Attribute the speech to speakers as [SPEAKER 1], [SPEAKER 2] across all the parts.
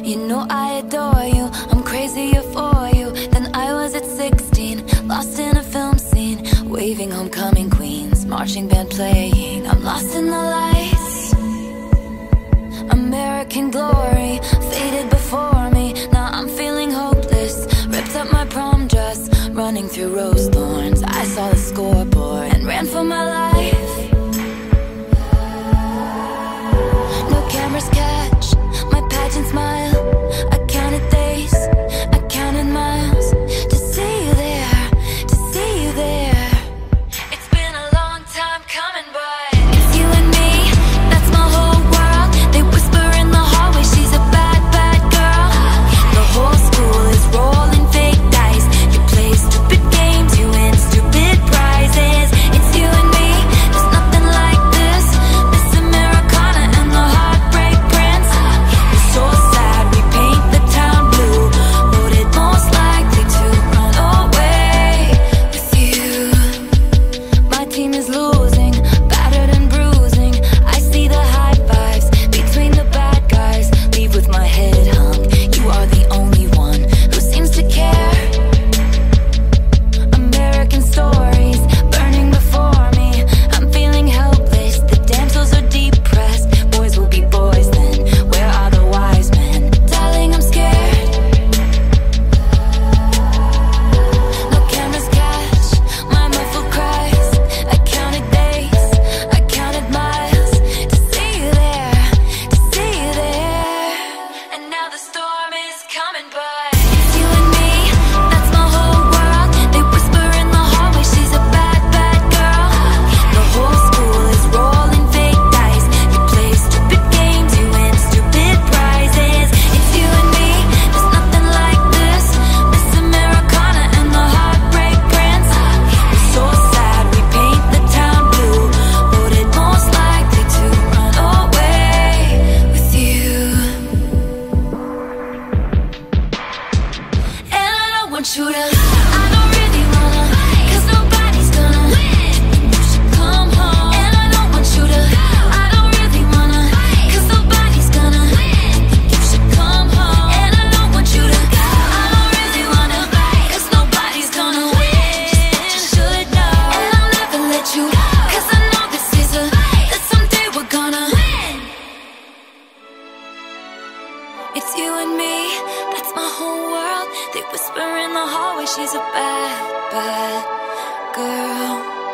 [SPEAKER 1] You know I adore you, I'm crazier for you than I was at 16. Lost in a film scene, waving homecoming queens, marching band playing, I'm lost in the lights. American glory faded before me, now I'm feeling hopeless. Ripped up my prom dress, running through rose thorns. I saw the scoreboard and ran for my life. No cameras catch my pageant smile. I counted days, I counted miles to see you there, to see you there. It's been a long time coming, but it's you and me, that's my whole world. They whisper in the hallway, she's a bad, bad girl. The whole school is rolling fake dice. You play stupid games, you win stupid prizes. It's you and me, there's nothing like this. Miss Americana and the Heartbreak Prince. We're so sad, we paint the town blue. Voted most likely to run away with you. My team is losing, battered and bruising. I see the high fives between the bad guys. Leave with my head hung, you are the only one who seems to care. American stories burning before me, I'm feeling helpless. The damsels are depressed, boys will be boys then. Where are the wise men? Darling, I'm scared. No cameras catch my muffled cries. I counted days, I counted miles to see you there, to see you there. And now the storm is coming, but it's you and me, that's my whole world. They whisper in the hallway, she's a bad, bad girl. The whole school is rolling fake dice. You play stupid games, you win stupid prizes. It's you and me, there's nothing like this. Miss Americana and the Heartbreak Prince. We're so sad, we paint the town blue. Voted most likely to run away with you. And I don't want you to, I don't really wanna, 'cause nobody's gonna win. You should come home. And I don't want you to, I don't really wanna, 'cause nobody's gonna win. You should come home. And I don't want you to, I don't really wanna, 'cause nobody's gonna win. Just what you should know. And I'll never let you, 'cause I know this is a, that someday we're gonna win. It's you and me, that's my whole world. They whisper in the hallway, she's a bad, bad girl.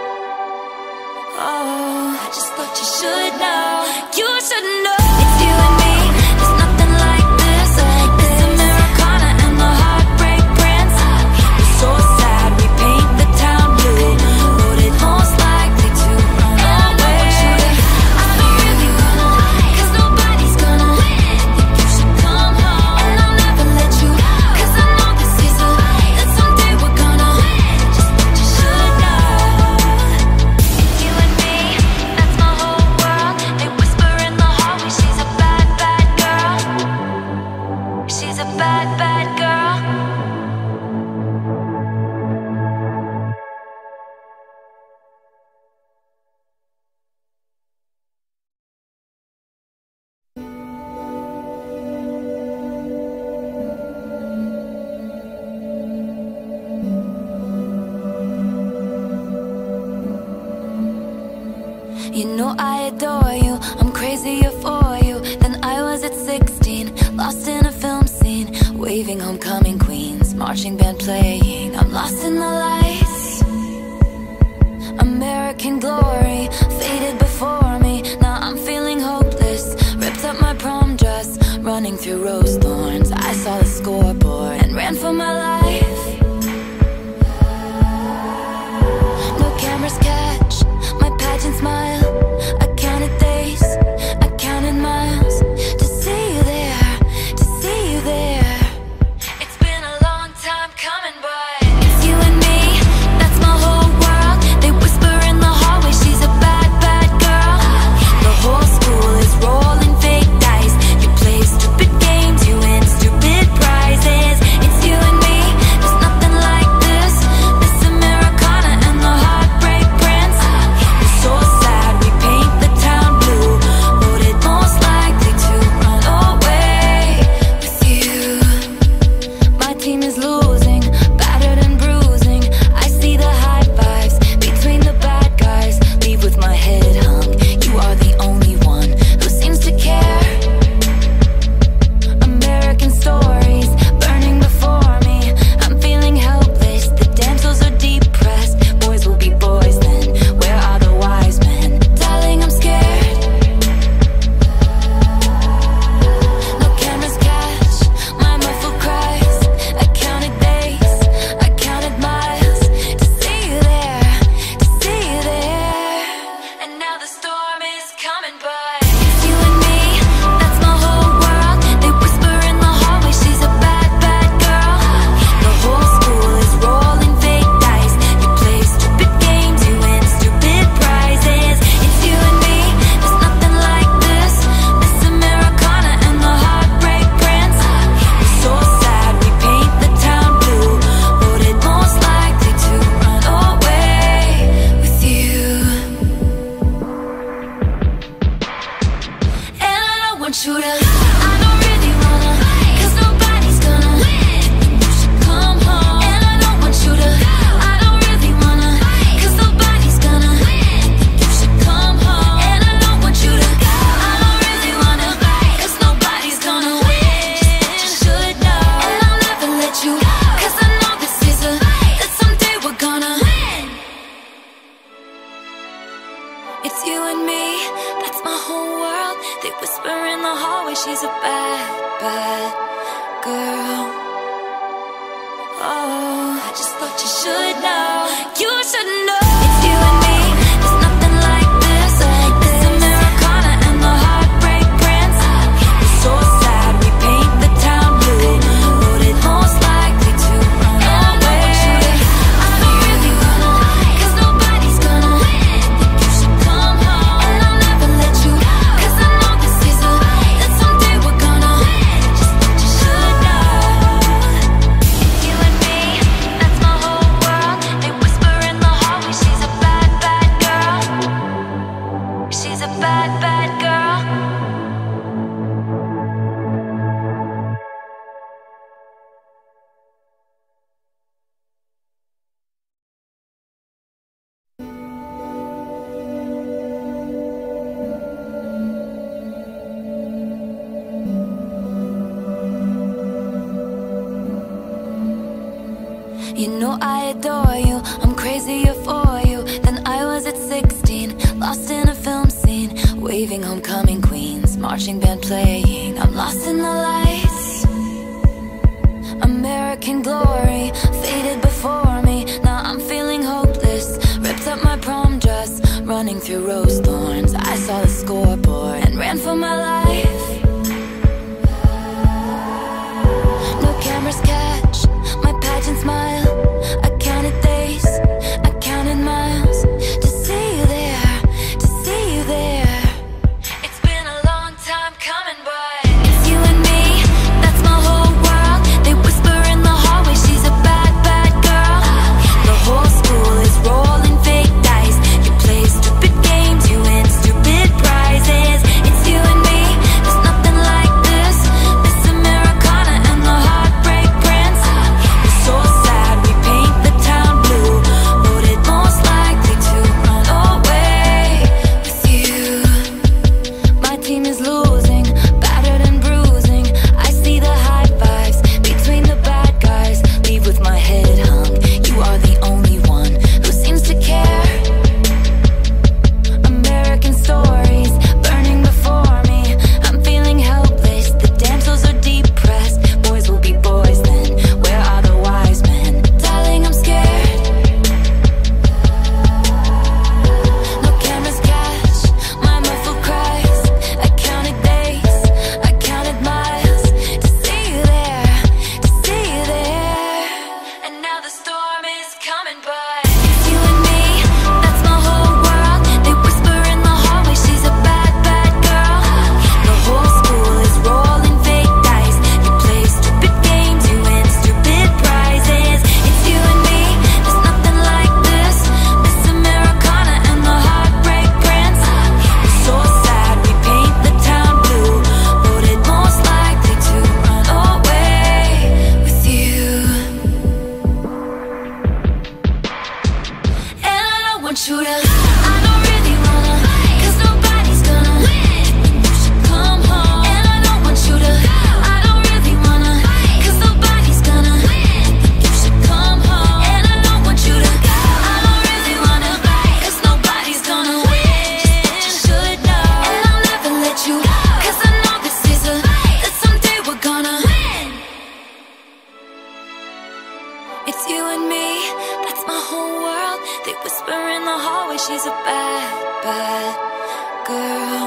[SPEAKER 1] Oh, I just thought you should know. You should know. It's you and me, there's nothing like this. Miss Americana and the Heartbreak Prince. We're so sad, we paint the town blue. Voted most likely to run away. I don't really wanna, 'cause nobody's gonna win. You should come home. And I'll never let you, 'cause I know this is a, that someday we're gonna win. Just what you should know. It's you and me, that's my whole world. They whisper in the hallway, she's a bad, bad girl. She's a bad, bad girl. You know I adore you, I'm crazier for you than I was at 16. Lost in a film scene, waving homecoming queens, marching band playing, I'm lost in the lights. American glory faded before me, now I'm feeling hopeless. Ripped up my prom dress, running through rose thorns. I saw the scoreboard and ran for my life. No cameras catch my pageant smile. I counted days, I counted miles to see you there, to see you there. It's been a long time coming, but it's you and me, that's my whole world. They whisper in the hallway, she's a bad, bad girl. The whole school is rolling fake dice. You play stupid games, you win stupid prizes. It's you and me, Oh, I just thought you should know. You should know. It's you and me. There's nothing like this. This Americana and the Heartbreak Prince. We're so sad we paint the town blue. Voted most likely to run away. I don't really wanna, 'cause nobody's gonna. Think you should come home, and I'll never let you, 'cause I know this is a, that someday we're gonna. Just thought you should know. You and me, that's my whole world. They whisper in the hallway, she's a bad, bad girl. She's a bad, bad girl. You know I adore you, I'm crazier for you than I was at 16. Lost in a film scene, waving homecoming queens, marching band playing. I'm lost in the lights. American glory faded before me. Now I'm feeling hopeless. Ripped up my prom dress, running through rose thorns. I saw the scoreboard and ran for my life. No cameras catch my pageant smile. I counted days, I counted miles to see you there, to see you there. It's been a long time coming, but it's you and me, that's my whole world. They whisper in the hallway, she's a bad, bad girl. The whole school is rolling fake dice. You play stupid games, you win stupid prizes. It's you and me, there's nothing like this. This Americana and the Heartbreak Prince. We're so sad we paint the town blue. Voted most likely to run away with you. My team is losing, battered and bruising. I see the high fives between the bad guys. Leave with my head hung. You are the only one who seems to care. American stories burning before me. I'm feeling helpless. The damsels are depressed. Boys will be boys then. Where are the wise men? Darling, I'm scared. No cameras catch my muffled cries. I counted days, I counted miles to see you there, to see you there. And now the storm is coming, but it's you and me, that's my whole world. They whisper in the hallway, she's a bad, bad girl. The whole school is rolling fake dice. You play stupid games, you win stupid prizes. It's you and me, there's nothing like this. This Americana and the Heartbreak Prince. We're so sad we paint the town blue. Voted most likely to run away with you. And I don't want you to, I don't really wanna, 'cause nobody's gonna. You should come home. And I don't want you to, I don't really wanna, 'cause nobody's gonna. You should come home. And I don't want you to, I don't really wanna, 'cause nobody's gonna win. Just you should know. And I'll never let you, 'cause I know this is a, that someday we're gonna. It's you and me, that's my whole world. They whisper in the hallway, she's a bad, bad girl.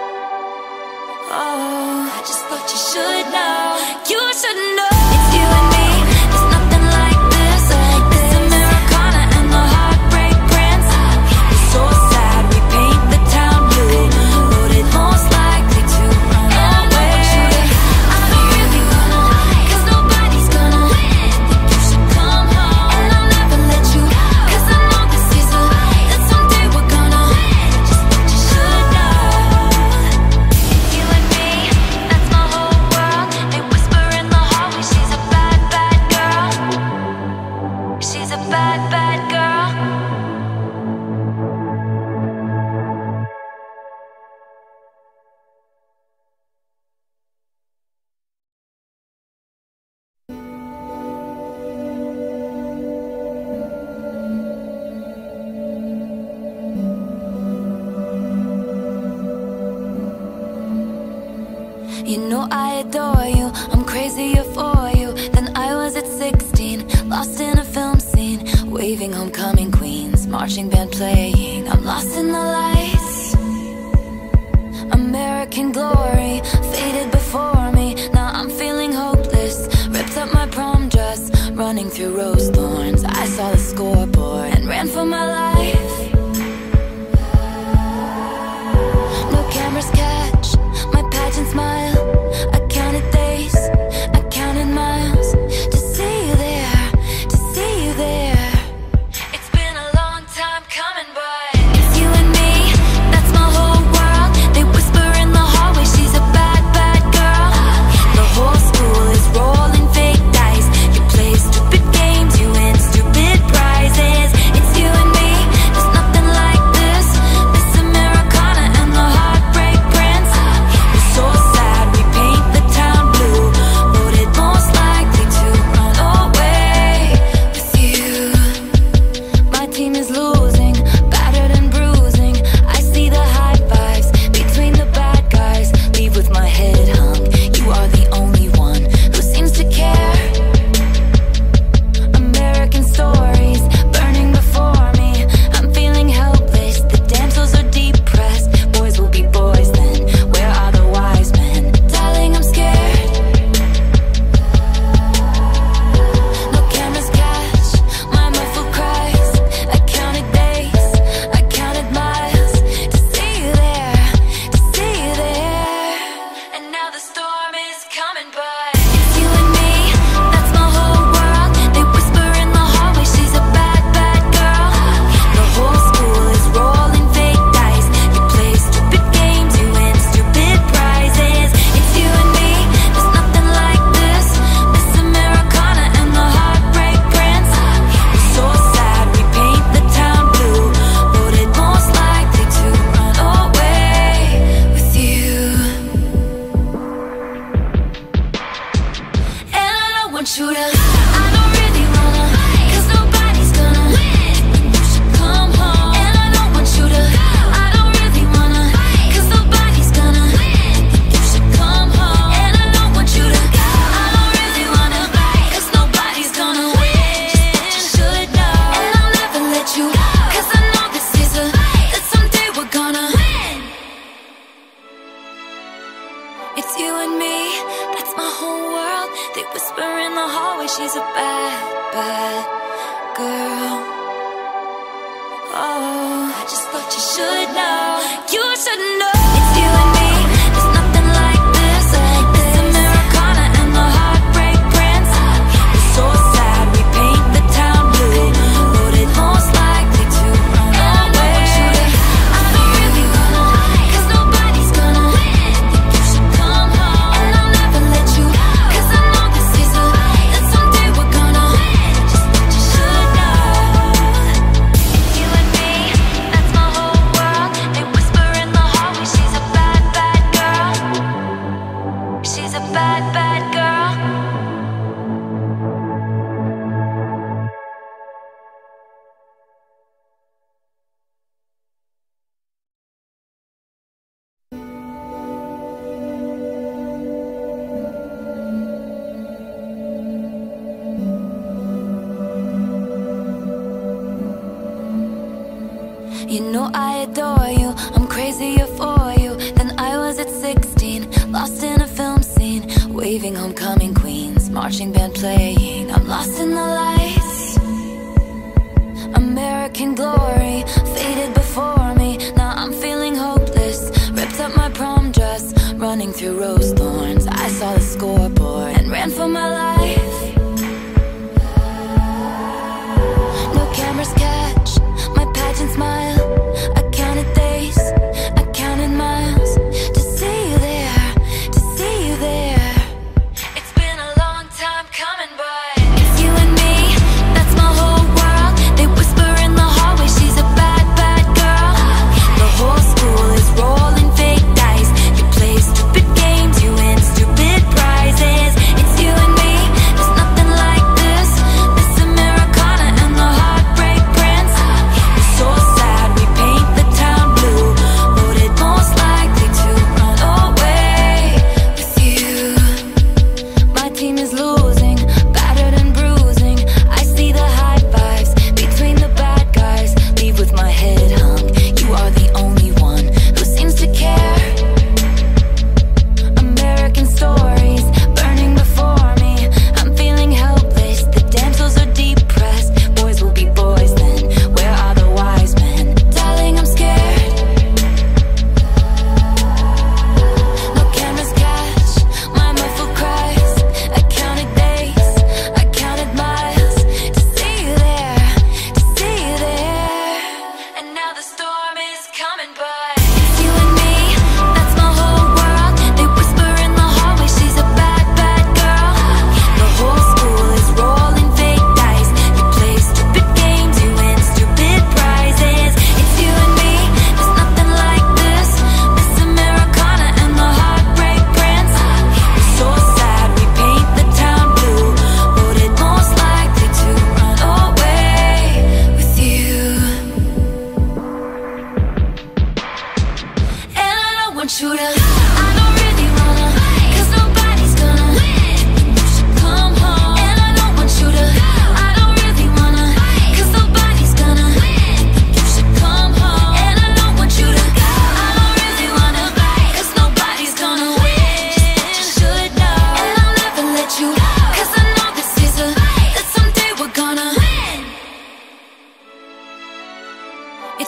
[SPEAKER 1] Oh, I just thought you should know. You should know. It's you and me, there's nothing like this. This Americana and the Heartbreak Prince. We're so sad we paint the town blue. Voted most likely to run away. I don't really wanna, 'cause nobody's gonna. Think you should come home, and I'll never let you, 'cause I know this is a, that someday we're gonna. Just thought you should know. You and me, that's my whole world. They whisper in the hallway, she's a bad, bad girl. She's a bad, bad girl. You know I adore you, I'm crazier for you than I was at 16. waving homecoming queens, marching band playing. I'm lost in the lights. American glory faded before me. Now I'm feeling hopeless. Ripped up my prom dress, running through rose thorns. I saw the scoreboard and ran for my life. No cameras catch my pageant smile. I counted days, I counted miles to see you there, to see you there. It's been a long time coming by. It's you and me, that's my whole world. They whisper in the hallway, she's a bad, bad girl. The whole school is rolling fake dice. You play stupid games, you win stupid prizes. It's you and me, there's nothing like this. This Americana and the Heartbreak Prince. We're so sad, we paint the town blue. Voted most likely to run away with you. My team is losing, battered and bruising. I see the high fives between the bad guys. Leave with my head hung. You are the only one who seems to care. American stories burning before me. I'm feeling helpless. The damsels are depressed. Boys will be boys then. Where are the wise men? Darling, I'm scared. No cameras catch my muffled cries. I counted days, I counted miles to see you there, to see you there. And now the storm is coming by. It's you and me, that's my whole world. They whisper in the hallway, she's a bad, bad girl. The whole school is rolling fake dice. You play stupid games, you win stupid prizes. It's you and me, there's nothing like this. This Americana and the Heartbreak Prince. We're so sad, we paint the town blue. Voted most likely to run away with you. And I don't want you to, I don't really wanna, 'cause nobody's gonna win. You should come home. And I don't want you to, I don't really wanna, 'cause nobody's gonna win. You should come home. And I don't want you to, I don't really wanna, 'cause nobody's gonna win. Just you should know. And I'll never let you go, 'cause I know this is a, that someday we're gonna win. It's you and me, that's my whole world. They whisper in the hallway, she's a bad, bad girl. Oh, I just thought you should know. You should know. It's you and me, there's nothing like this. This Americana and the Heartbreak Prince. We're so sad, we paint the town blue. Voted most likely to run away. I don't really wanna, 'cause nobody's gonna win. You should come home. And I'll never let you go, 'cause I know this is a, that someday we're gonna win. Just what you should know. It's you and me, that's my whole world. They whisper in the hallway, she's a bad, bad girl. She's a bad, bad girl. You know I adore you, I'm crazier for you than I was at 16. Lost in a film scene, waving homecoming queens, marching band playing. I'm lost in the lights. American glory faded before me. Now I'm feeling hopeless. Ripped up my prom dress, running through rose thorns. I saw the scoreboard and ran for my life. No cameras catch my pageant smile. I counted days, I counted miles to see you there, to see you there. It's been a long time coming by. It's you and me, that's my whole world. They whisper in the hallway, she's a bad, bad girl. The whole school is rolling fake dice. You play stupid games, you win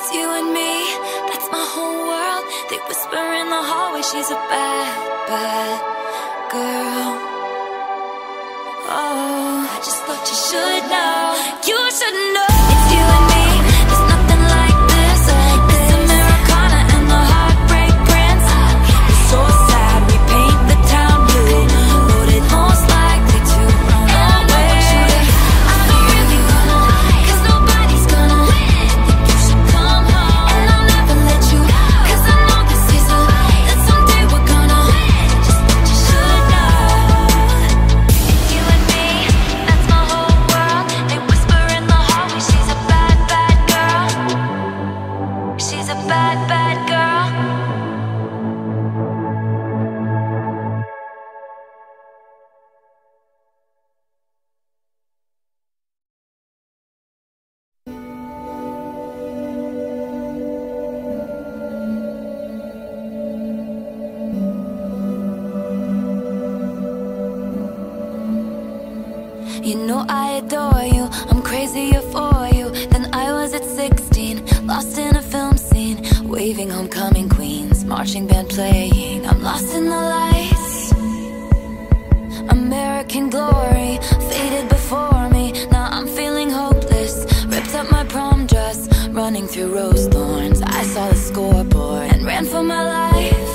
[SPEAKER 1] It's you and me, that's my whole world. They whisper in the hallway, she's a bad, bad girl. Oh, I just thought you should know. You should know. It's you and me, there's nothing like this. This Americana and the Heartbreak Prince. It's so sad, we paint the town blue. Loaded, most likely to run away. I don't really wanna, 'cause nobody's gonna. Think you should come home, and I'll never let you, 'cause I know this is a, that someday we're gonna. Just thought you should know. It's you and me, that's my whole world. They whisper in the hallway, she's a bad, bad girl. She's a bad, bad girl. You know I adore you, I'm crazier for you than I was at 16. Lost in a film scene, waving homecoming queens, marching band playing. I'm lost in the lights. American glory faded before me. Now I'm feeling hopeless. Ripped up my prom dress, running through rose thorns. I saw the scoreboard and ran for my life.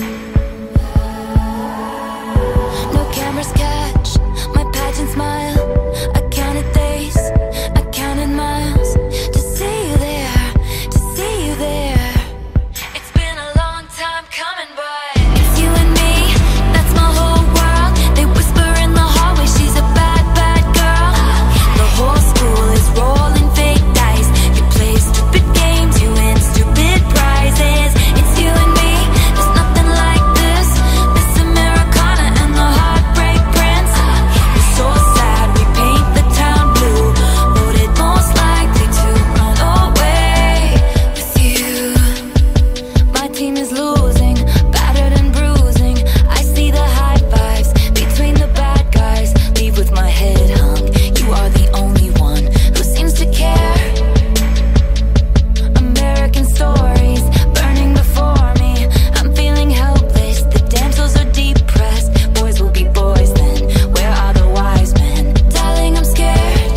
[SPEAKER 1] No cameras catch my pageant smile. I counted days, I counted miles to see you there, to see you there. It's been a long time coming, but it's you and me, that's my whole world. They whisper in the hallway, she's a bad, bad girl. The whole school is rolling fake dice. You play stupid games, you win stupid prizes. It's you and me, there's nothing like this. This Americana and the Heartbreak Prince. We're so sad, we paint the town blue. Voted most likely to run away with you. My team is losing, battered and bruising. I see the high fives between the bad guys. Leave with my head hung. You are the only one who seems to care. American stories burning before me. I'm feeling helpless. The damsels are depressed. Boys will be boys then. Where are the wise men? Darling, I'm scared.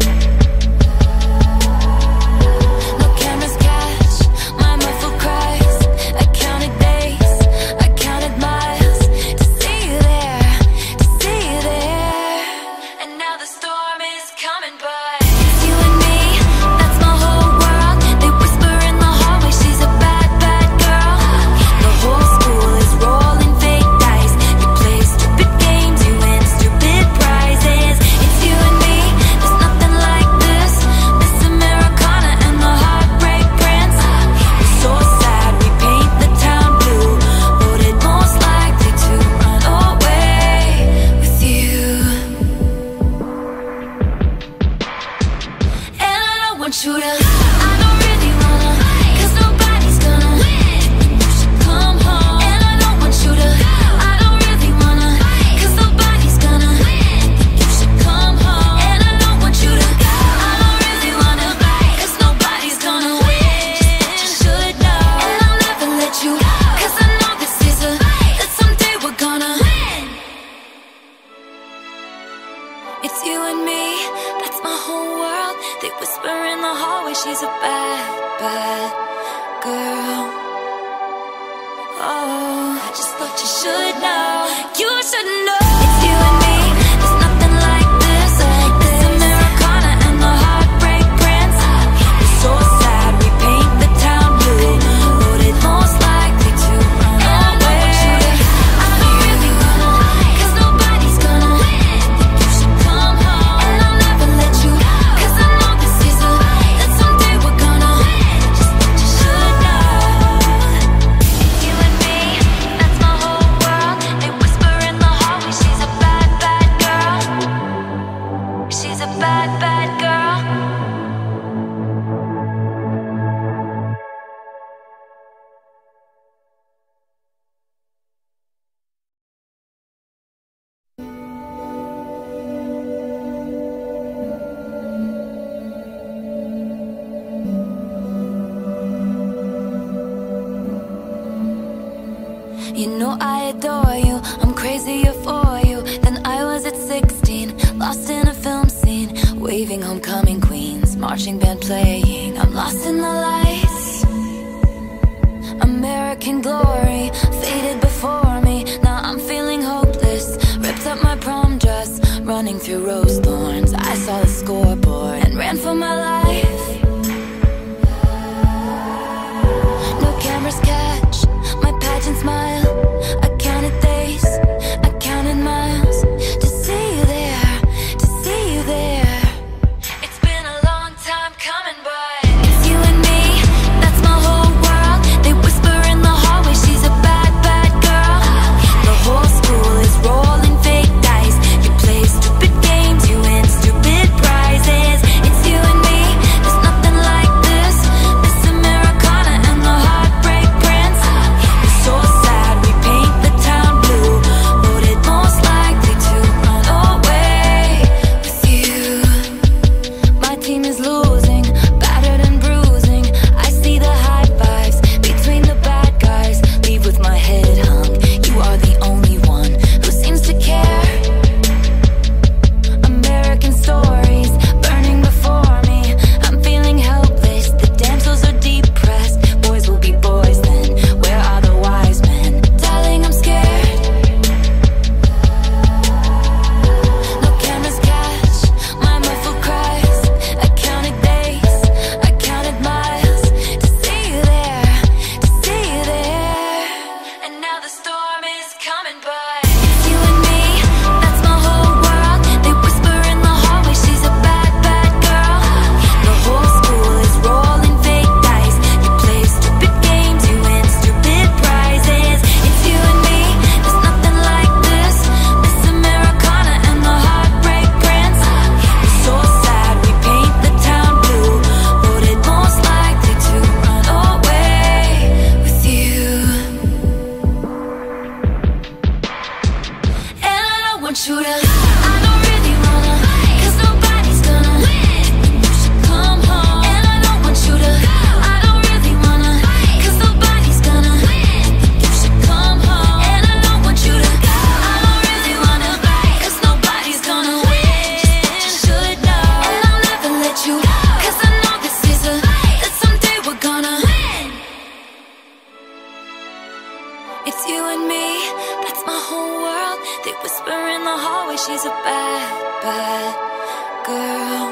[SPEAKER 1] No cameras catch my muffled cries. I counted days, I counted miles to see you there, to see you there. And now the storm is coming, but it's you and me, that's my whole world. They whisper in the hallway, she's a bad, bad girl. The whole school is rolling fake dice. You play stupid games, you win stupid prizes. It's you and me, there's nothing like this. This Americana and the Heartbreak Prince. We're so sad, we paint the town blue. Voted most likely to run away with you. And I don't want you to, I don't really wanna, 'cause nobody's gonna. You should come home. And I don't want you to, I don't really wanna, 'cause nobody's gonna. You should come home. And I don't want you to, I don't really wanna, 'cause nobody's gonna win. Just thought you should know. And I'll never let you, 'cause I know this is a, that someday we're gonna. It's you and me, that's my whole world. They whisper in the hallway, she's a bad, bad girl. Oh, I just thought you should know. You should know. It's you and me, there's nothing like this. This Americana and the Heartbreak Prince. We're so sad, we paint the town blue. Voted most likely to run away. I don't really wanna, 'cause nobody's gonna. You should come home, and I'll never let you, 'cause I know this is a, that someday we're gonna. Just thought you should know. It's you and me, that's my whole world. They whisper in the hallway, You know I adore you, I'm crazier for you than I was at 16. Lost in a film scene, waving homecoming queens, marching band playing. I'm lost in the lights. American glory faded before me. Now I'm feeling hopeless. Ripped up my prom dress, running through rose thorns. I saw the scoreboard and ran for my life. No cameras catch my pageant smile. I counted days, I counted miles to see you there, to see you there. It's been a long time coming, but it's you and me, that's my whole world. They whisper in the hallway, she's a bad, bad girl. The whole school is rolling fake dice. You play stupid games, you win stupid prizes. It's you and me, there's nothing like this. This Americana and the Heartbreak Prince. We're so sad, we paint the town blue. Voted most likely to run away with you. My team is losing, battered and bruising. I see the high fives between the bad guys. Leave with my head hung. You are the only one who seems to care. American stories burning before me. I'm feeling helpless. The damsels are depressed. Boys will be boys then. Where are the wise men? Darling, I'm scared. No cameras catch my muffled cries. I counted days, I counted miles to see you there, to see you there. And now the storm is coming, but it's you and me, that's my whole world. They whisper in the hallway, she's a bad, bad girl. The whole school is rolling fake dice. You play stupid games, you win stupid prizes. It's you and me, there's nothing like this. This Americana and the Heartbreak Prince. We're so sad, we paint the town blue. Voted most likely to run away with you. And I don't want you to, I don't really wanna, 'cause nobody's gonna win. You should come home. And I don't want you to, I don't really wanna, 'cause nobody's gonna win. You should come home. And I don't want you to, I don't really wanna, 'cause nobody's gonna win. Just what you should know. And I'll never let you go, 'cause I know this is a fight that someday we're gonna win. It's you and me, that's my whole world. They whisper in the hallway, she's a bad, bad girl.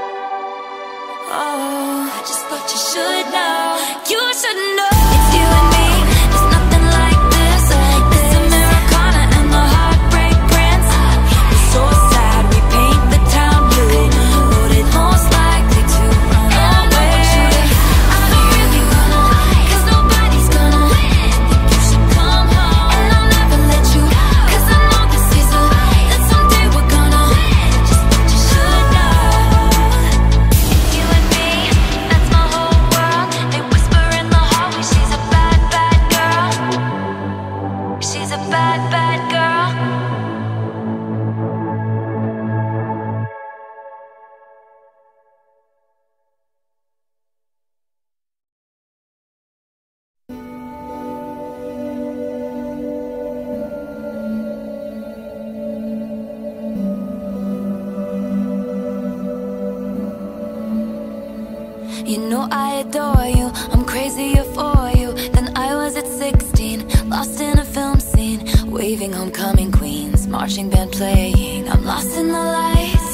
[SPEAKER 1] Oh, I just thought you should know. You should know. It's you and me, there's nothing like this. This Americana and the Heartbreak Prince. We're so sad, we paint the town blue. Voted most likely to run away. I don't really wanna, 'cause nobody's gonna win. You should come home. And I'll never let you go, 'cause I know this is a fight that someday we're gonna win. Just what you should know. It's you and me, that's my whole world. They whisper in the hallway, she's a bad, bad girl. She's a bad, bad girl. You know I adore you, I'm crazier for you than I was at 16. Lost in a film scene, waving homecoming queens, marching band playing. I'm lost in the lights.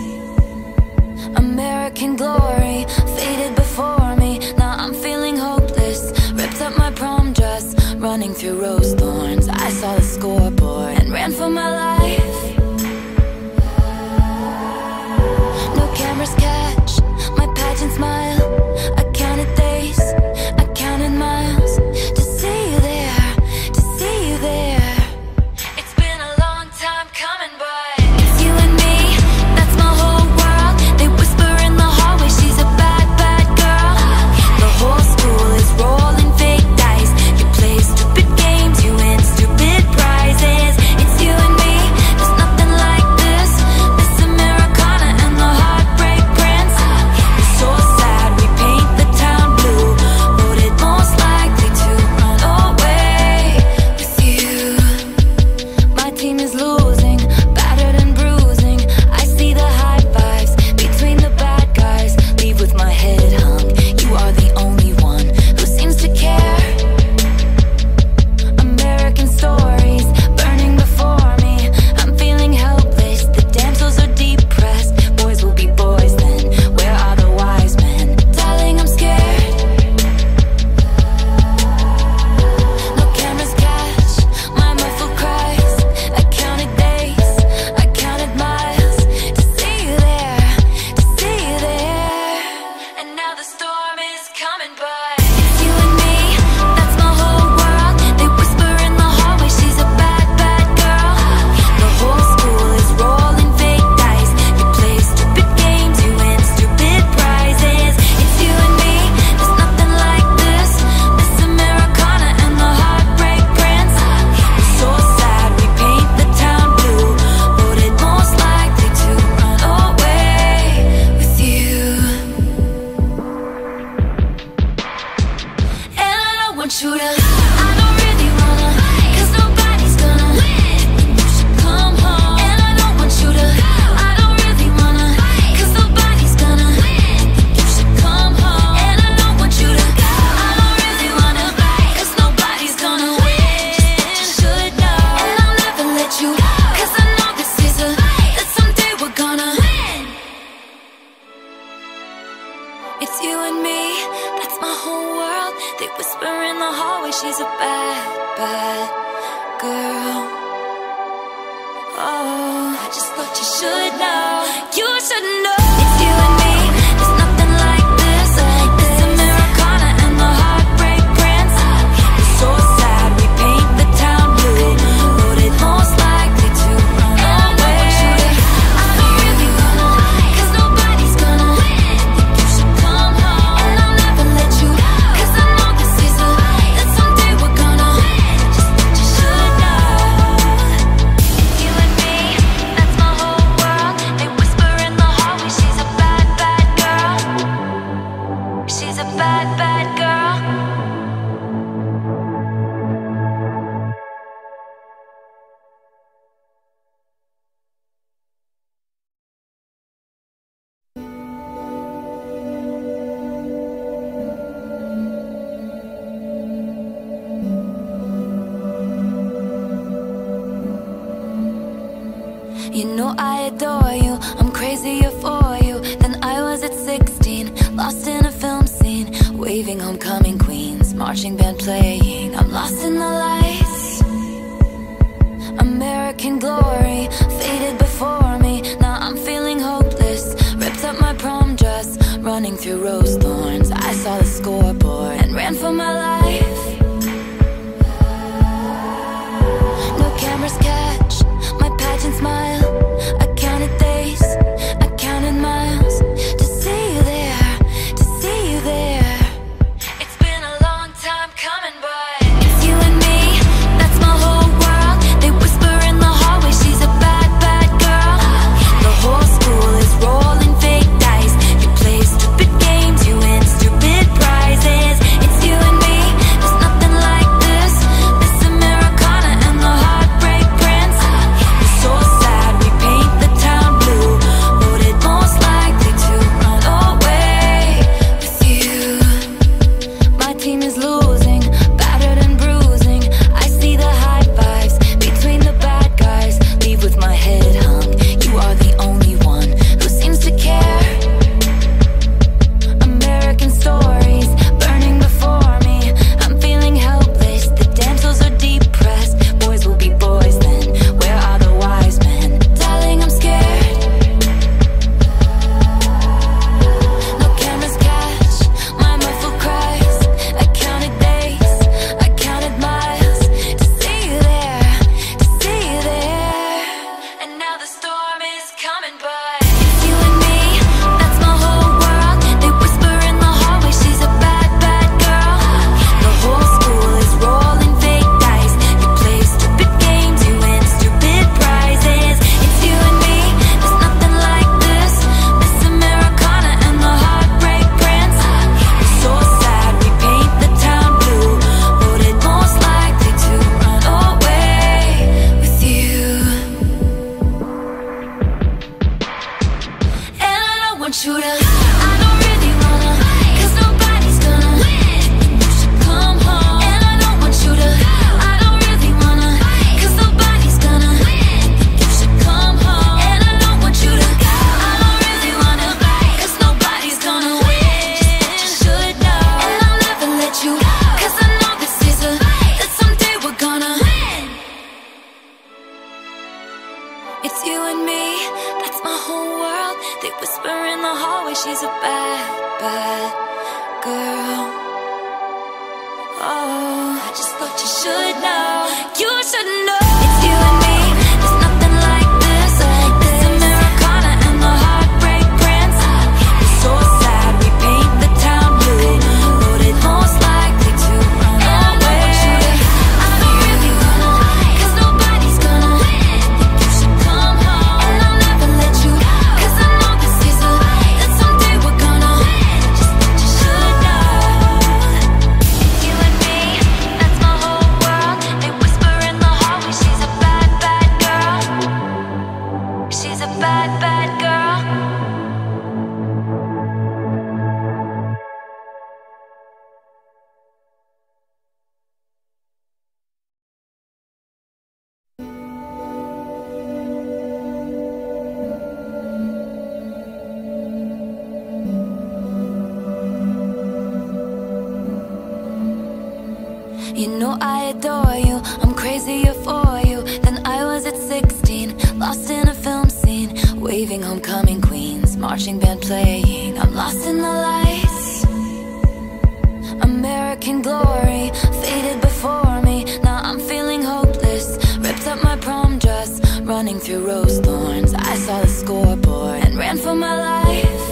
[SPEAKER 1] American glory faded before me. Now I'm feeling hopeless. Ripped up my prom dress, running through rose thorns. I saw the scoreboard and ran for my life. No cameras catch my pageant smile. I counted days, I counted miles to see you there, to see you there. It's been a long time coming, but it's you and me, that's my whole world. They whisper in the hallway, she's a bad, bad girl. The whole school is rolling fake dice. You play stupid games, you win stupid prizes. It's you and me, It's you and me, that's my whole world. They whisper in the hallway, she's a bad, bad girl. Oh, I just thought you should know. You should know. It's you and me, there's nothing like this. This Americana and the Heartbreak Prince. It's so sad, we paint the town blue, loaded most likely to run away. I don't really wanna, 'cause nobody's gonna. Think you should come home, and I'll never let you, 'cause I know this is a, that someday we're gonna. Just thought you should know. It's you and me, that's my whole world. They whisper in the hallway, she's a bad, bad girl. She's a bad, bad girl. You know I adore you, I'm crazier for you than I was at 16. Lost in a film scene, waving homecoming queens, marching band playing. I'm lost in the lights. American glory faded before me. Now I'm feeling hopeless. Ripped up my prom dress, running through rose thorns. I saw the scoreboard and ran for my life. No cameras catch my pageant smile. I counted days, I counted miles to see you there, to see you there. It's been a long time coming, but it's you and me, that's my whole world. They whisper in the hallway, she's a bad, bad girl. The whole school is rolling fake dice. You play stupid games, you win stupid prizes. It's you and me, there's nothing like this. This Americana and the Heartbreak Prince. It's so sad, we paint the town blue, voted most likely to run away with you. My team is losing, battered and bruising. I see the high fives between the bad guys. Leave with my head hung, you are the only one who seems to care. American stories burning before me. I'm feeling helpless, the damsels are depressed. Boys will be boys then, where are the wise men? Darling, I'm scared. No cameras catch my muffled cries. I counted days, I counted miles to see you there, to see you there. And now the storm is coming, but it's you and me, that's my whole world. They whisper in the hallway, she's a bad, bad girl. The whole school is rolling fake dice. You play stupid games, you win stupid prizes. It's you and me, there's nothing like this. This Americana and the Heartbreak Prince. It's so sad, we paint the town blue, voted most likely to run away with you. And I don't want you to, I don't really wanna, 'cause nobody's gonna. You should come home. And I don't want you to, I don't really wanna, 'cause nobody's gonna. You should come home. And I don't want you to, I don't really wanna, 'cause nobody's gonna win. Just thought you should know. And I'll never let you, 'cause I know this is a, that someday we're gonna. It's you and me, that's my whole world. They whisper in the hallway, she's a bad, bad girl. Oh, I just thought you should know. You should know. It's you and me, there's nothing like this. This Americana and the Heartbreak Prince. It's so sad, we paint the town blue, voted most likely to run away. I don't really wanna, 'cause nobody's gonna. Think you should come home, and I'll never let you, 'cause I know this is a, that someday we're gonna. Just thought you should know. You and me, that's my whole world. They whisper in the hallway, You know I adore you, I'm crazier for you than I was at 16. Lost in a film scene, waving homecoming queens, marching band playing. I'm lost in the lights. American glory faded before me. Now I'm feeling hopeless. Ripped up my prom dress, running through rose thorns. I saw the scoreboard and ran for my life.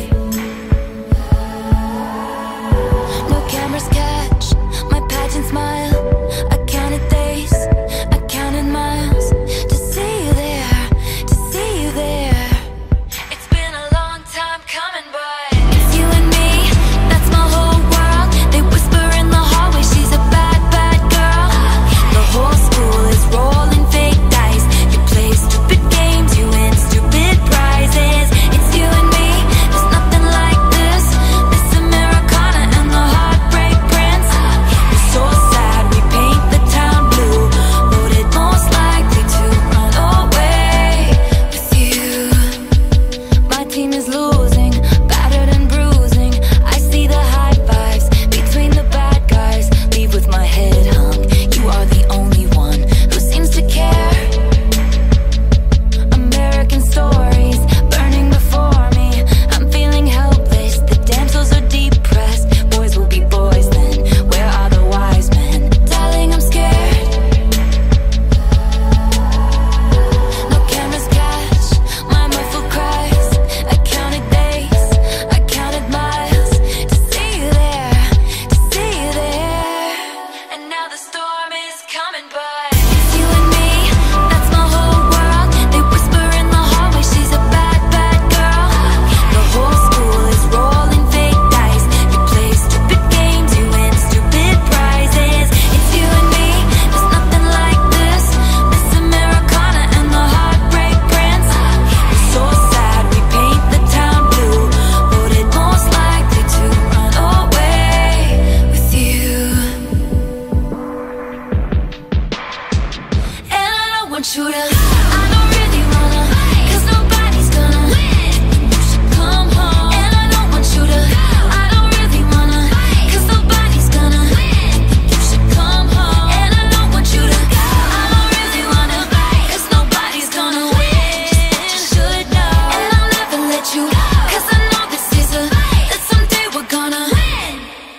[SPEAKER 1] No cameras catch my pageant smile. I counted days, I counted miles to see you there, to see you there. It's been a long time coming, but it's you and me, that's my whole world. They whisper in the hallway, she's a bad, bad girl. The whole school is rolling fake dice. You play stupid games, you win stupid prizes. It's you and me, there's nothing like this. Miss Americana and the Heartbreak Prince. We're so sad, we paint the town blue. Voted most likely to run away with you. My team is losing, battered and bruising. I see the high fives between the bad guys. Leave with my head hung. You are the only one who seems to care. American stories burning before me. I'm feeling helpless. The damsels are depressed. Boys will be boys then. Where are the wise men? Darling, I'm scared. No cameras catch my muffled cries. I counted days, I counted miles to see you there, to see you there. And now the storm is coming, but it's you and me, that's my whole world. They whisper in the hallway, she's a bad, bad girl. The whole school is rolling fake dice. You play stupid games, you win stupid prizes. It's you and me, there's nothing like this. Miss Americana and the Heartbreak Prince. We're so sad, we paint the town blue. Voted most likely to run away with you. And I don't want you to, I don't really wanna, 'cause nobody's gonna win. You should come home. And I don't want you to, I don't really wanna, 'cause nobody's gonna win. You should come home. And I don't want you to, I don't really wanna, 'cause nobody's gonna win. You should know. And I'll never let you, 'cause I know this is a, that someday we're gonna win.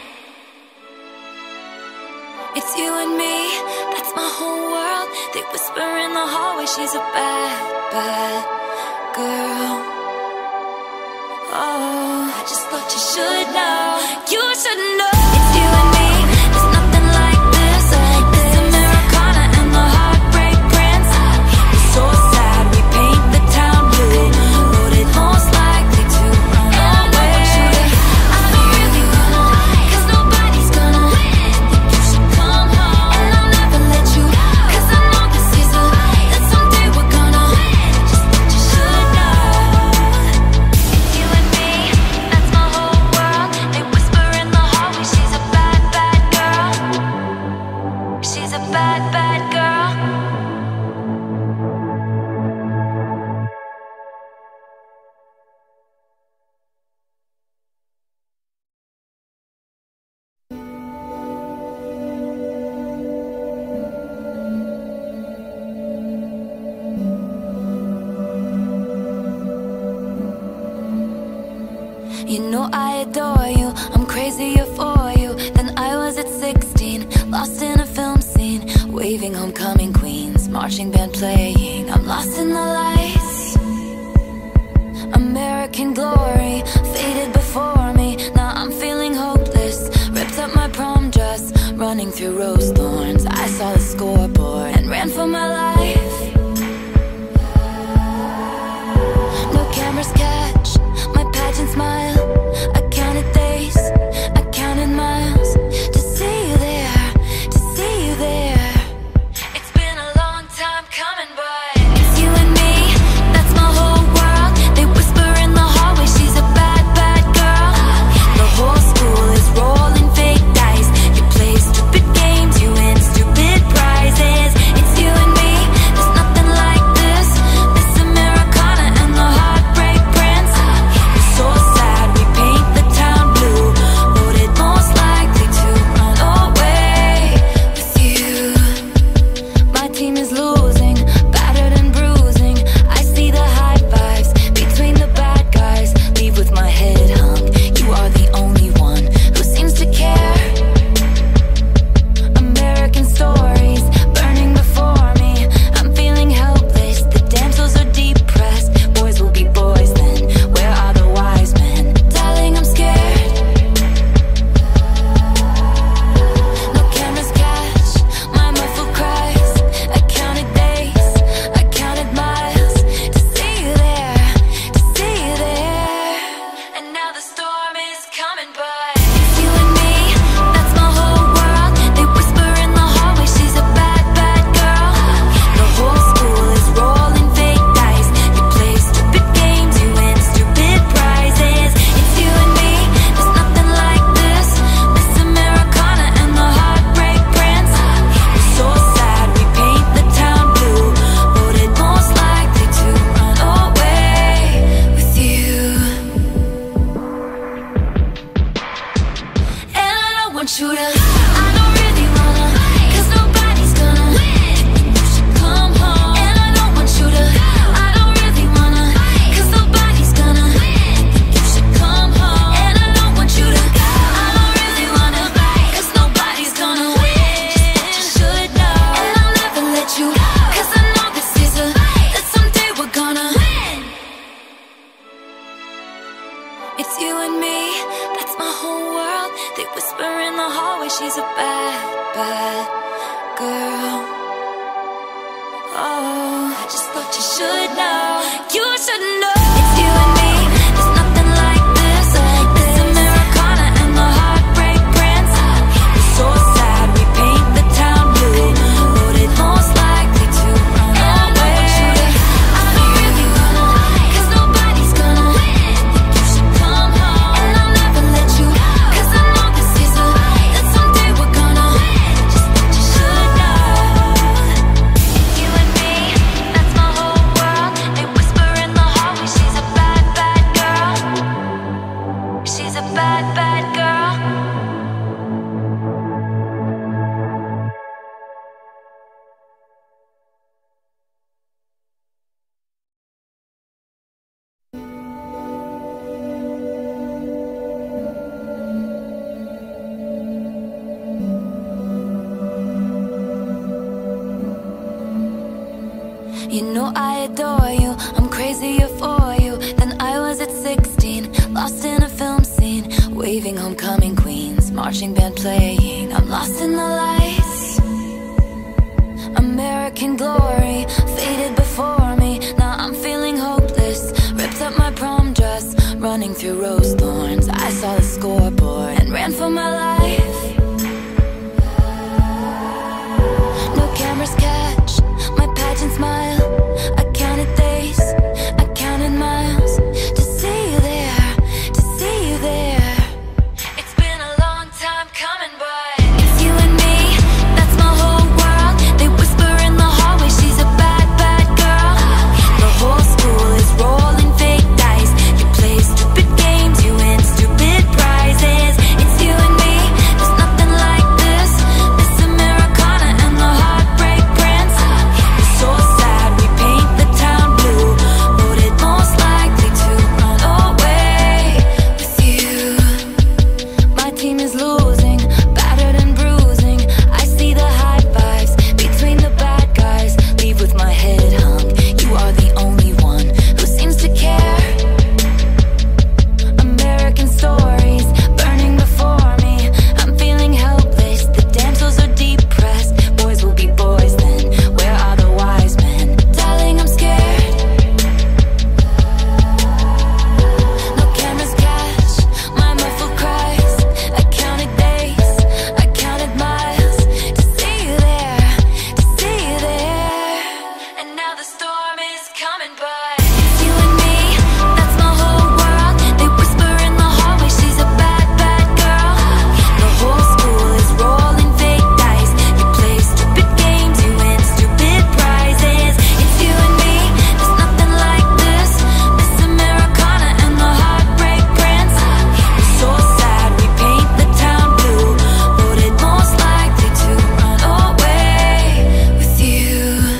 [SPEAKER 1] It's you and me, that's my whole world. They whisper in the hallway, she's a bad, bad girl. Oh, I just thought you should know. You should know. It's you and me, there's nothing like this. Miss Americana and the Heartbreak Prince. We're so sad, we paint the town blue. Voted most likely to run away. I don't really wanna, 'cause nobody's gonna win. You should come home. And I'll never let you, 'cause I know this is a, that someday we're gonna win. Just thought you should know. It's you and me, that's my whole world. They whisper in the hallway, she's a bad, bad girl. She's a bad, bad girl. You know I adore you, I'm crazier for you than I was at 16. Lost in a film scene, waving homecoming queens, marching band playing. I'm lost in the lights. American glory faded before me. Now I'm feeling hopeless. Ripped up my prom dress, running through rose thorns. I saw the scoreboard and ran for my life. No cameras catch my pageant smile. I counted days, I counted miles to see you there, to see you there. It's been a long time coming, but it's you and me, that's my whole world. They whisper in the hallway, she's a bad, bad girl. The whole school is rolling fake dice. You play stupid games, want you to, I don't really wanna, 'cause nobody's gonna win. You should come home. And I don't want you to, I don't really wanna, 'cause nobody's gonna win. You should come home. And I don't want you to, I don't really wanna, 'cause nobody's gonna win. You should know. And I'll never let you go, 'cause I know this is a fight that someday we're gonna win. It's you and me, that's my whole world. They whisper in the hallway, she's a bad, bad girl. Oh, I just thought you should know. You should know. It's you and me, there's nothing like this. This Americana and the Heartbreak Prince. It's so sad, we paint the town blue, loaded most likely to run away. I don't really wanna, 'cause nobody's gonna win. You should come home. And I'll never let you go, 'cause I know this is a fight that someday we're gonna win. Just what you should know. You and me, that's my whole world. They whisper in the hallway, she's a bad, bad girl. She's a bad, bad girl. You know I adore you, I'm crazier for you than I was at 16. Lost in a film scene, waving homecoming queens, marching band playing. I'm lost in the lights. American glory faded before me. Now I'm feeling hopeless. Ripped up my prom dress, running through rose thorns. I saw the scoreboard and ran for my life. No cameras catch my pageant smile. I counted days, I counted miles to see you there, to see you there. It's been a long time coming, but it's you and me, that's my whole world. They whisper in the hallway, she's a bad, bad girl. The whole school is rolling fake dice. You play stupid games, you win stupid prizes. It's you and me, there's nothing like this. This Americana and the Heartbreak Prince. It's so sad, we paint the town blue, voted most likely to run away with you. My team is losing, battered and bruising. I see the high fives between the bad guys. Leave with my head hung, you are the only one who seems to care. American stories burning before me, I'm feeling helpless. The damsels are depressed, boys will be boys then. Where are the wise men? Darling, I'm scared. No cameras catch my muffled cries. I counted days, I counted miles to see you there, to see you there. And now the storm is coming, but it's you and me, that's my whole world. They whisper in the hallway, she's a bad, bad girl. The whole school is rolling fake dice. You play stupid games, you win stupid prizes. It's you and me, there's nothing like this. This Americana and the Heartbreak Prince. It's so sad, we paint the town blue, voted most likely to run away with you.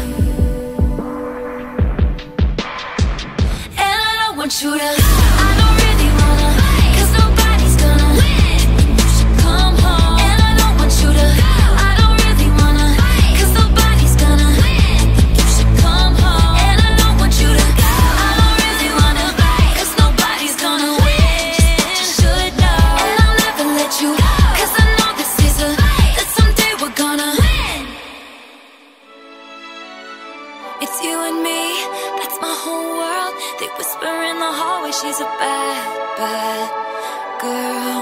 [SPEAKER 1] And I don't want you to, I don't really wanna, 'cause nobody's gonna win. You should come home. And I don't want you to, I don't really wanna, 'cause nobody's gonna win. You should come home. And I don't want you to, I don't really wanna, 'cause nobody's gonna win. You should know. And I'll never let you go, 'cause I know this is a fight that someday we're gonna win. It's you and me, that's my whole world. They whisper in the hallway, she's a bad, bad girl.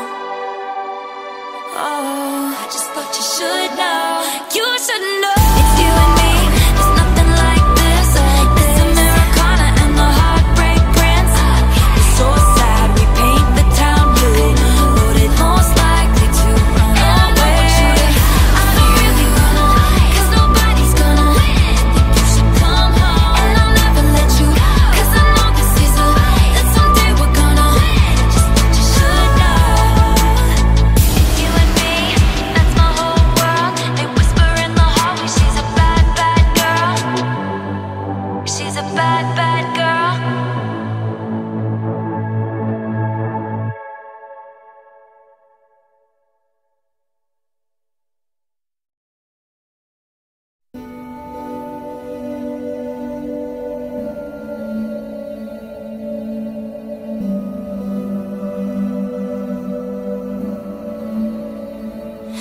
[SPEAKER 1] Oh, I just thought you should know. You should know. It's you and me, there's nothing like this. This Americana and the Heartbreak Prince. It's so sad, we paint the town blue, loaded most likely to run away. I don't really wanna, 'cause nobody's gonna win. You should come home. And I'll never let you go, 'cause I know this is a fight that someday we're gonna win. Just what you should know. You and me,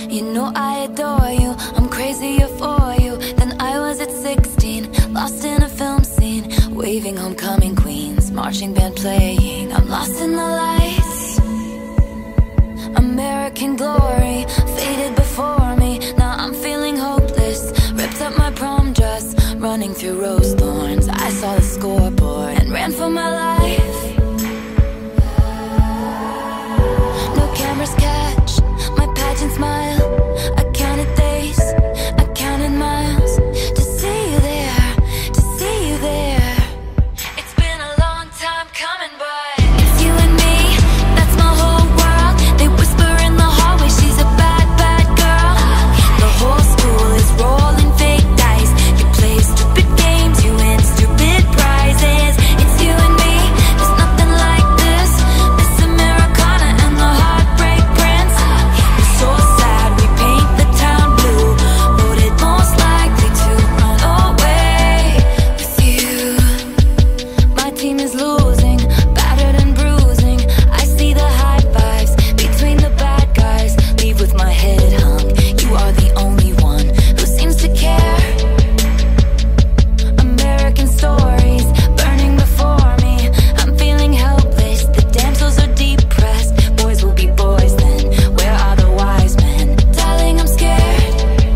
[SPEAKER 1] You know I adore you, I'm crazier for you than I was at 16. Lost in a film scene, waving homecoming queens, marching band playing. I'm lost in the lights. American glory faded before me. Now I'm feeling hopeless. Ripped up my prom dress, running through rose thorns. I saw the scoreboard and ran for my life. No cameras catch my pageant smile. I counted days, I counted miles to see you there, to see you there. It's been a long time coming, but it's you and me, that's my whole world. They whisper in the hallway, she's a bad, bad girl. The whole school is rolling fake dice. You play stupid games, you win stupid prizes. It's you and me, there's nothing like this. Miss Americana and the Heartbreak Prince. We're so sad, we paint the town blue. Voted most likely to run away with you. My team is losing, battered and bruising. I see the high fives between the bad guys. Leave with my head hung. You are the only one who seems to care. American stories burning before me. I'm feeling helpless. The damsels are depressed. Boys will be boys then. Where are the wise men? Darling, I'm scared.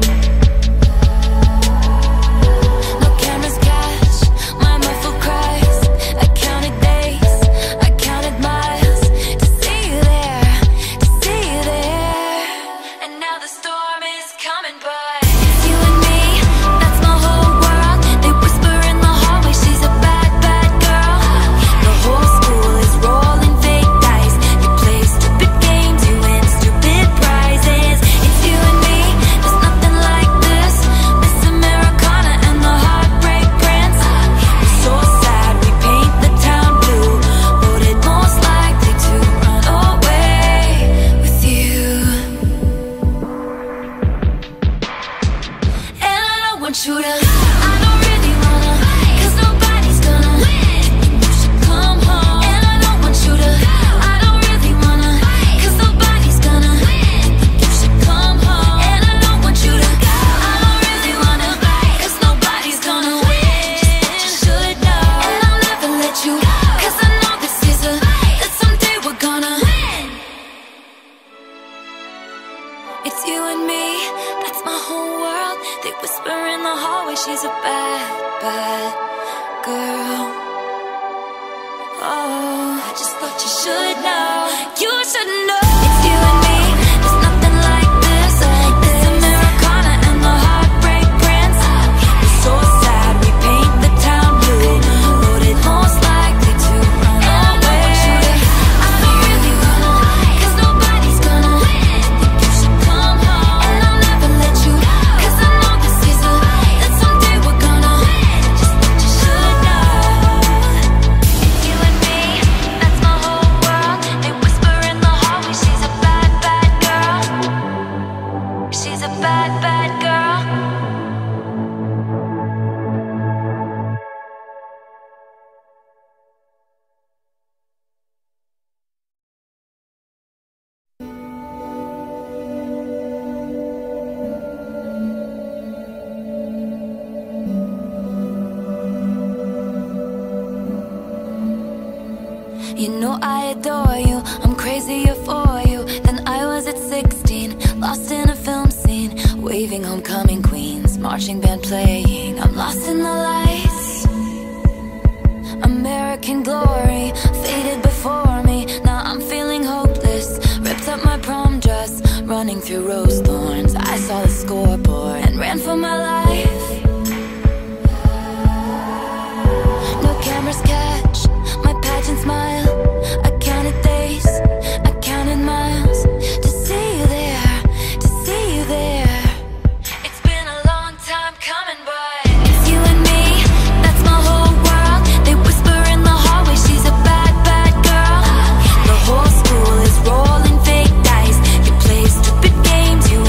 [SPEAKER 1] No cameras catch my muffled cries. I counted days, I counted miles to see you there, to see you there. And now the storm is coming, but it's you and me, that's my whole world. They whisper in the hallway, she's a bad, bad girl. The whole school is rolling fake dice. You play stupid games, you win stupid prizes. It's you and me, there's nothing like this. Miss Americana and the Heartbreak Prince. We're so sad, we paint the town blue. Voted most likely to run away with you. And I don't want you to, I don't really wanna, 'cause nobody's gonna win. You should come home. And I don't want you to, I don't really wanna, 'cause nobody's gonna win. You should come home. And I don't want you to go. I don't really wanna, 'cause nobody's gonna win. Just what you should know. And I'll never let you go, 'cause I know this is a fight that someday we're gonna win. It's you and me, that's my whole world. They whisper in the hallway, she's a bad, bad girl. Oh, I just thought you should know. You should know. It's you and me, there's nothing like this. Miss Americana and the Heartbreak Prince. We're so sad, we paint the town blue. Voted most likely to run away. I don't really wanna, 'cause nobody's gonna win. You should come home. And I'll never let you go, 'cause I know this is a fight that someday we're gonna win. Just what you should know. It's you and me, that's my whole world. They whisper in the hallway, she's a bad, bad girl. She's a bad, bad girl. You know I adore you, I'm crazier for you than I was at 16. Lost in a film scene, waving homecoming queens, marching band playing. I'm lost in the lights. American glory faded before me. Now I'm feeling hopeless. Ripped up my prom dress, running through rose thorns. I saw the scoreboard and ran for my life. No cameras catch my pageant smile. I counted days, I counted miles to see you there, to see you there. It's been a long time coming, but it's you and me, that's my whole world. They whisper in the hallway, she's a bad, bad girl. The whole school is rolling fake dice. You play stupid games, you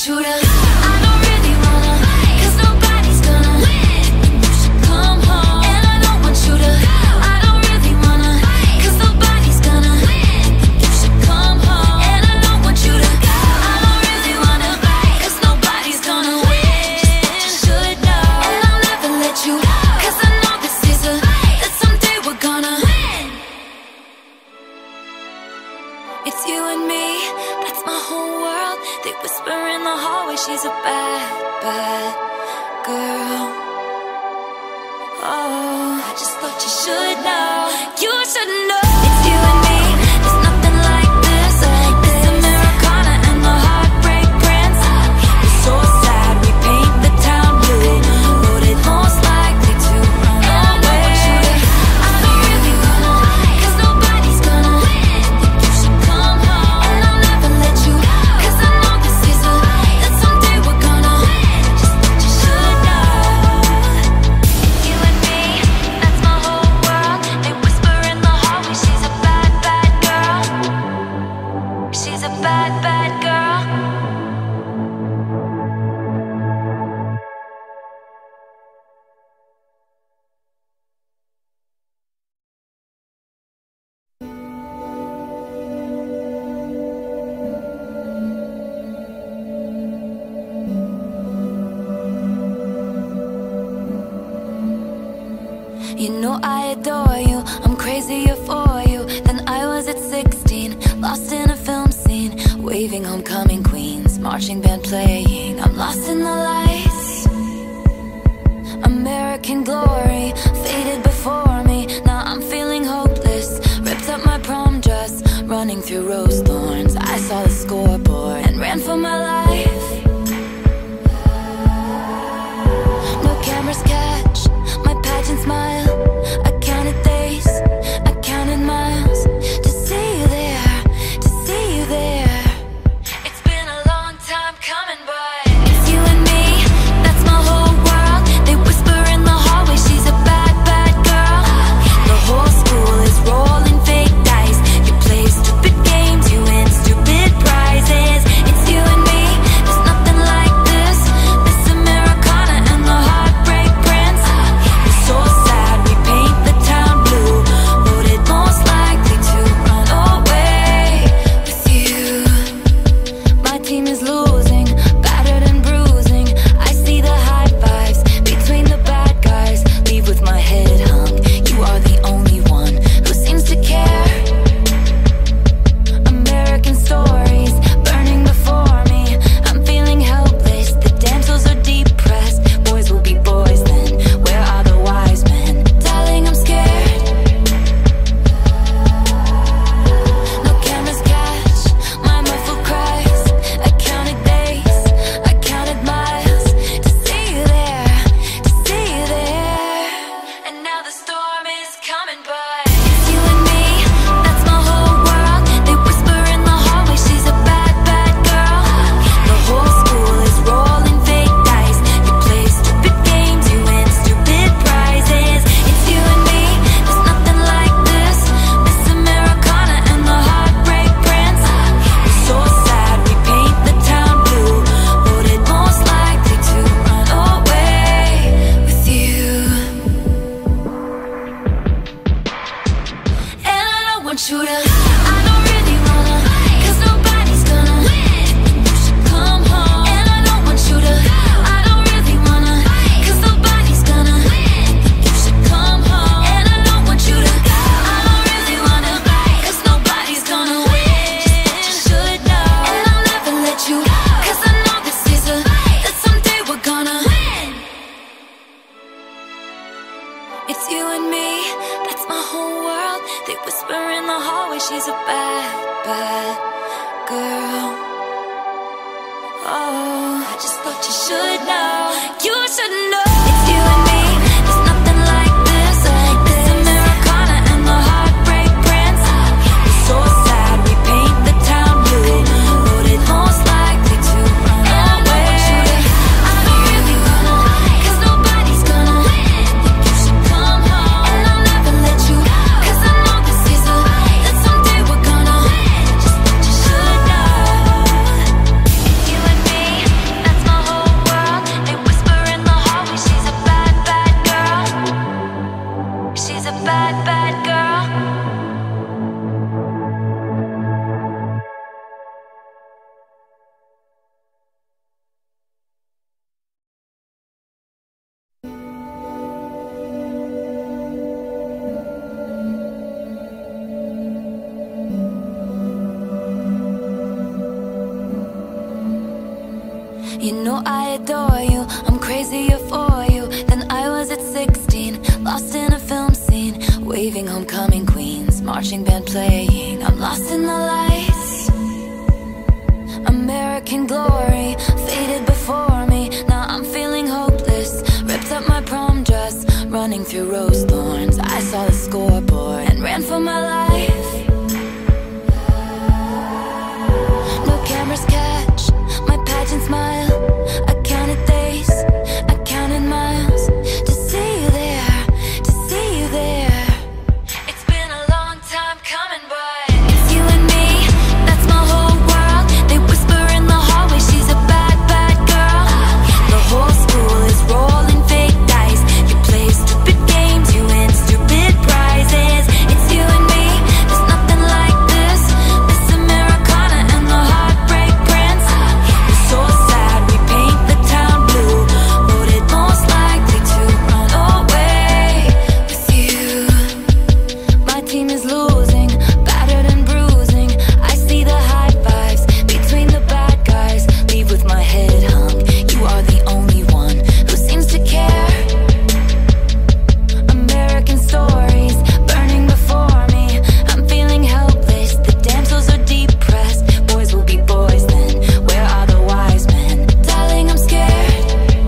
[SPEAKER 1] you to, I don't really wanna, 'cause nobody's gonna win. You should come home. And I don't want you to, I don't really wanna, 'cause nobody's gonna win. You should come home. And I don't want you to go. I don't really wanna, 'cause nobody's gonna win. Just you should know. And I'll never let you go, 'cause I know this is a fight that someday we're gonna win. It's you and me, that's my whole world. They whisper in the hallway, she's a bad, bad girl. Oh, I just thought you should know. You should know. It's you and me, there's nothing like this. This Americana and the Heartbreak Prince. We're so sad, we paint the town blue. Voted most likely to run away. I don't really wanna, 'cause nobody's gonna win. You should come home. And I'll never let you go, 'cause I know this is a fight that someday we're gonna win. Just what you should know. You and me, that's my whole world. They whisper in the hallway, she's a bad, bad girl. She's a bad, bad girl. You know I adore you, I'm crazier for you than I was at 16. Lost in a film scene, waving homecoming queens, marching band playing. I'm lost in the lights. American glory faded before me. Now I'm feeling hopeless. Ripped up my prom dress, running through rose thorns. I saw the scoreboard and ran for my life. No cameras catch my pageant smile. I counted days, I counted miles to see you there, to see you there. It's been a long time coming, but it's you and me, that's my whole world. They whisper in the hallway, she's a bad, bad girl. The whole school is rolling fake dice. You play stupid games, you win stupid prizes. It's you and me, there's nothing like this. This Americana and the Heartbreak Prince. We're so sad, we paint the town blue. Voted most likely to run away with you. My team is losing, battered and bruising. I see the high fives between the bad guys. Leave with my head hung. You are the only one who seems to care. American stories burning before me. I'm feeling helpless. The damsels are depressed. Boys will be boys then. Where are the wise men? Darling, I'm scared. No cameras catch my muffled cries. I counted days, I counted miles to see you there, to see you there. And now the storm is coming, but it's you and me, that's my whole world. They whisper in the hallway, she's a bad, bad girl. The whole school is rolling fake dice. You play stupid games, you win stupid prizes. It's you and me, there's nothing like this. This Americana and the Heartbreak Prince. We're so sad, we paint the town blue. Voted most likely to run away with you. And I don't want you to, I don't really wanna, 'cause nobody's gonna win. You should come home. And I don't want you to, I don't really wanna, 'cause nobody's gonna win. You should come home. And I don't want you to go. I don't really wanna, 'cause nobody's gonna win. Just you should know. And I'll never let you go, 'cause I know this is a fight that someday we're gonna win. It's you and me, that's my whole world. They whisper in the hallway, she's a bad, bad girl. Oh, I just thought you should know. You should know. It's you and me, there's nothing like this. This Americana and the Heartbreak Prince. We're so sad, we paint the town blue. Voted most likely to run away. I don't really wanna, 'cause nobody's gonna win. You should come home. And I'll never let you go, 'cause I know this is a fight that someday we're gonna win. Just what you should know. You and me, You know I adore you, I'm crazier for you than I was at 16. Lost in a film scene, waving homecoming queens, marching band playing. I'm lost in the lights. American glory faded before me. Now I'm feeling hopeless. Ripped up my prom dress, running through rose thorns. I saw the scoreboard and ran for my life. No cameras catch my pageant smile. I counted days, I counted miles to see you there, to see you there. It's been a long time coming, but it's you and me, that's my whole world. They whisper in the hallway, she's a bad, bad girl. The whole school is rolling fake dice. You play stupid games, you win stupid prizes. It's you and me, there's nothing like this. This Americana and the Heartbreak Prince. We're so sad, we paint the town blue. Voted most likely to run away with you. My team is losing, battered and bruising. I see the high fives between the bad guys. Leave with my head hung. You are the only one who seems to care. American stories burning before me. I'm feeling helpless. The damsels are depressed. Boys will be boys then. Where are the wise men? Darling, I'm scared.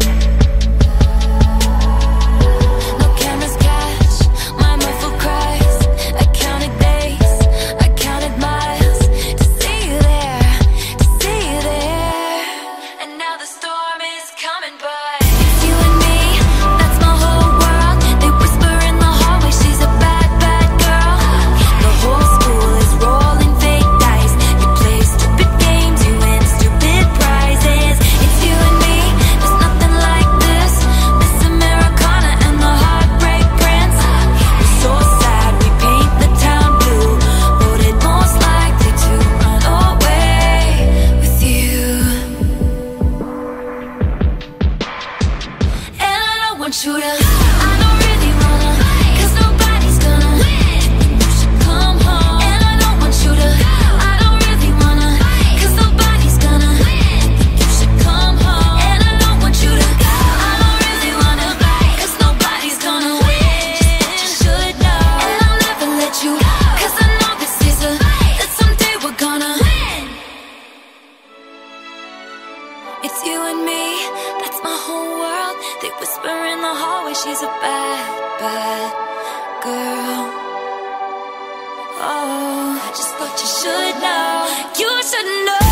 [SPEAKER 1] No cameras catch my muffled cries. I counted days, I counted miles to see you there, to see you there. And now the storm is coming, but it's you and me, that's my whole world. They whisper in the hallway, she's a bad, bad girl. The whole school is rolling fake dice. You play stupid games, you win stupid prizes. It's you and me, there's nothing like this. This Americana and the Heartbreak Prince. We're so sad, we paint the town blue. Voted most likely to run away with you. And I don't want you to, I don't really wanna, 'cause nobody's gonna win. You should come home. And I don't want you to, I don't really wanna, 'cause nobody's gonna win. You should come home. And I don't want you to go. I don't really wanna, 'cause nobody's gonna win. You should know. And I'll never let you go, 'cause I know this is a fight that someday we're gonna win. It's you and me, that's my whole world. They whisper in the hallway, she's a bad, bad girl. Oh, I just thought you should know. You should know.